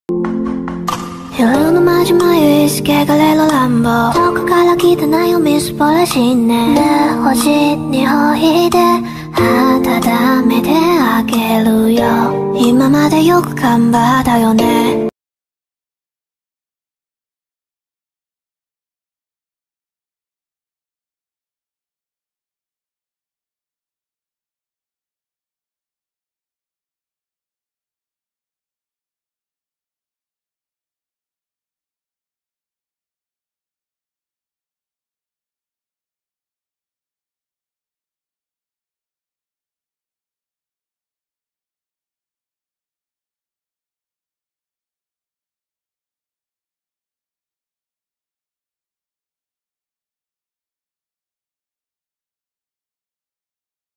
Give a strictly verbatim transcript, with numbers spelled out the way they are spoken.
夜のまじまゆいすけがれる乱暴遠くから来たなよみすぼらしいねで星にほいで温めてあげるよ今までよく頑張ったよね